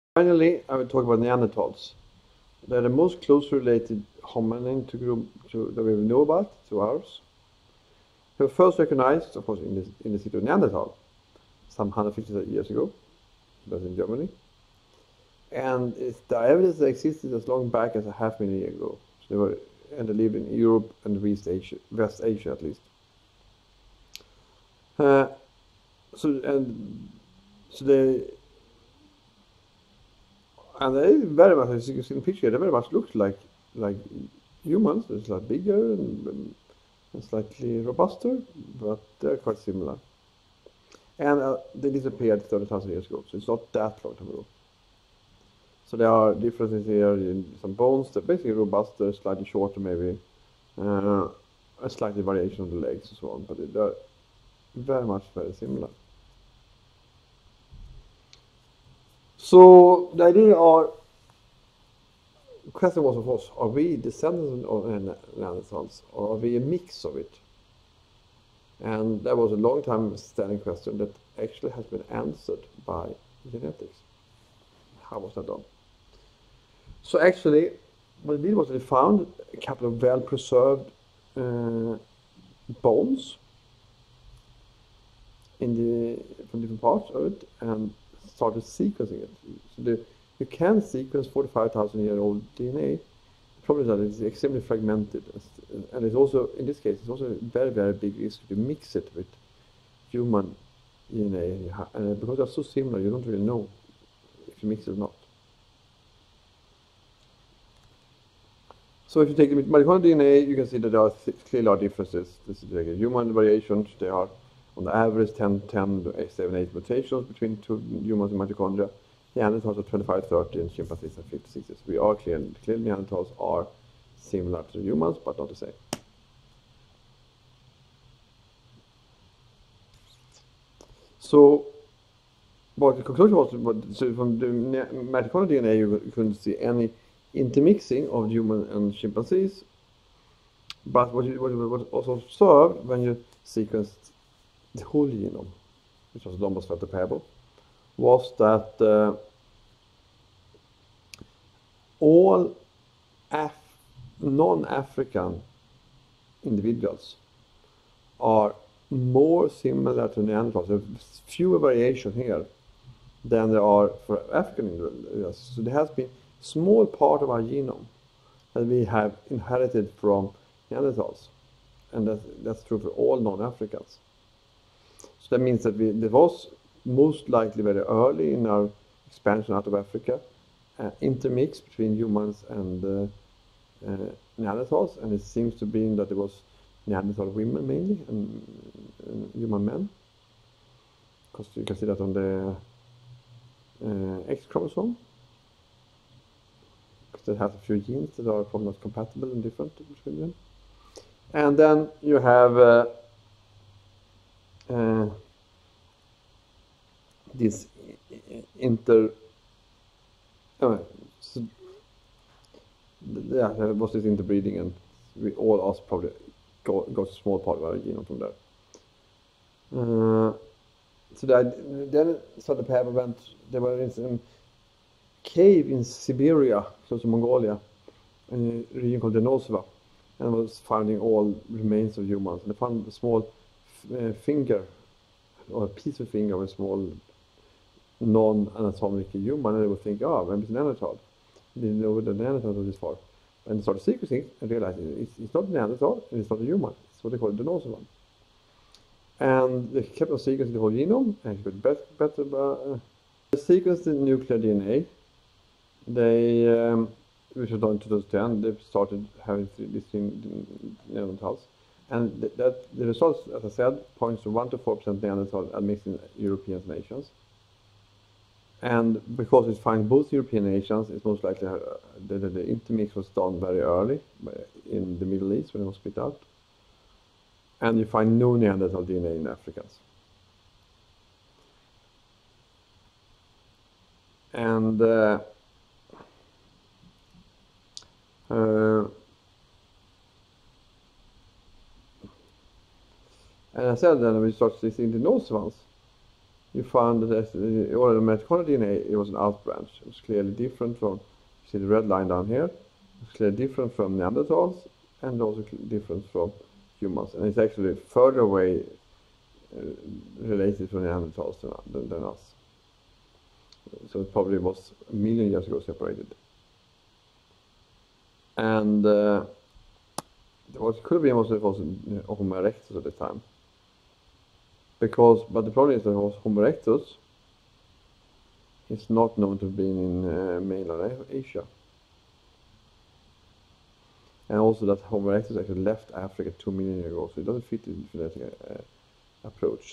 Finally, I will talk about Neanderthals. They're the most closely related hominin that we know about to ours. They were first recognized, of course, in the city of Neanderthal some 150 years ago. That's in Germany. And the evidence that existed as long back as a half million years ago. They lived in Europe and West Asia at least. Uh, so and so they very much, as you can see in the picture, they very much look like humans. They're slightly bigger and slightly robuster, but they're quite similar. And they disappeared 30,000 years ago, so it's not that long time ago. So there are differences here in some bones. They're basically robuster, slightly shorter maybe, a slightly variation of the legs and so on, but they're very much very similar. So the question was, of course, are we descendants of Neanderthals, or are we a mix of it? And that was a long time standing question that actually has been answered by genetics. How was that done? So actually, what they did was they found a couple of well-preserved bones from different parts of it and started sequencing it. So you can sequence 45,000-year-old DNA. The problem is that it's extremely fragmented, and it's also, in this case, it's also a very, very big risk to mix it with human DNA. And because they're so similar, you don't really know if you mix it or not. So if you take the mitochondrial DNA, you can see that there are clearly differences. This is like human variations. There are, on the average, 10 to 7, 8 mutations between two humans and mitochondria. Neanderthals are 25, 30, and chimpanzees are 50, 60. So we are clearly Neanderthals are similar to humans, but not the same. So what the conclusion was, so from the mitochondrial DNA, you couldn't see any intermixing of human and chimpanzees. But what was also observed when you sequenced the whole genome, which was almost verifiable, was that all non-African individuals are more similar to Neanderthals. There are fewer variations here than there are for African individuals. So there has been a small part of our genome that we have inherited from Neanderthals, and that's true for all non-Africans. So that means that there was most likely very early in our expansion out of Africa intermix between humans and Neanderthals, and it seems to be that there was Neanderthal women mainly and human men, because you can see that on the X chromosome, because it has a few genes that are probably not compatible and different between them. And then you have this there was this interbreeding, and we all us probably got a small part of our genome from there. So the pair went. They were in a cave in Siberia, close to Mongolia, in a region called Denosva, and was finding all remains of humans. And they found a small finger, or a piece of finger of a small non-anatomic human, and they would think, oh, maybe it's Neanderthal. They didn't know that Neanderthal was this far. And they started sequencing and realized it's not Neanderthal, and it's not a human. It's what they call the Denosva. And they kept on sequencing the whole genome, and it got better. They sequenced the nuclear DNA. Which was done in 2010, they started having these Neanderthals. And the results, as I said, points to 1 to 4% Neanderthal admixed in European nations. And because it's found both European nations, it's most likely the intermix was done very early in the Middle East when it was split out. And you find no Neanderthal DNA in Africans. And I said that we start seeing the nose ones. you found that the oral mitochondrial DNA, it was an out branch. It was clearly different from, you see the red line down here, it was clearly different from Neanderthals and also different from humans. And it's actually further away related to Neanderthals than us. So it probably was a million years ago separated. And what could have been was it was Homo erectus at the time. But the problem is that Homo erectus is not known to have been in mainland Asia. And also that Homo erectus actually left Africa 2 million years ago, so it doesn't fit the genetic approach.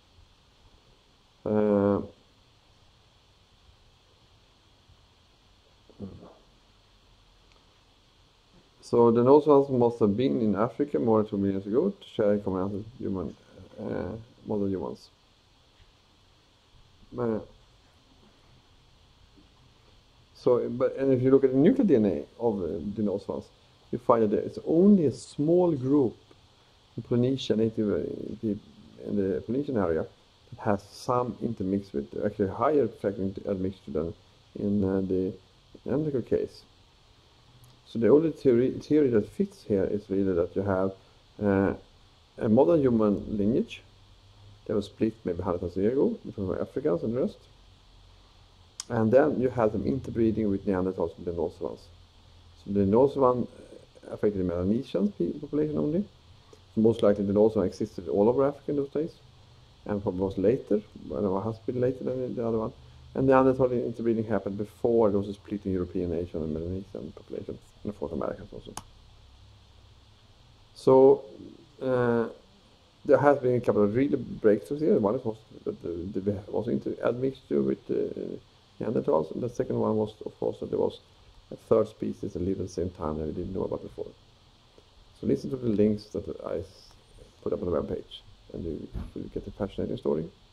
So the Neanderthals must have been in Africa more than 2 million years ago to share common ancestors with modern humans. And if you look at the nuclear DNA of the Neanderthals, you find that it's only a small group in Polynesia, native in the Polynesian area, that has some intermixed with, actually a higher fragment admixture than in the Neanderthal case. So the only theory that fits here is really that you have a modern human lineage that was split maybe 100,000 years ago between Africans and the rest. And then you have them interbreeding with Neanderthals and the Neanderthals. So the Neanderthals affected the Melanesian population only. So most likely the Neanderthals existed all over Africa in those days, and probably was later, well, has been later than the other one. And the Neanderthal interbreeding happened before there was a split in European, Asian, and Melanesian population, and of course Americans also. So there has been a couple of really breakthroughs here. One was that there was admixture with Neanderthals, and the second one was, of course, that there was a third species that lived at the same time that we didn't know about before. So listen to the links that I put up on the webpage, and you will get a fascinating story.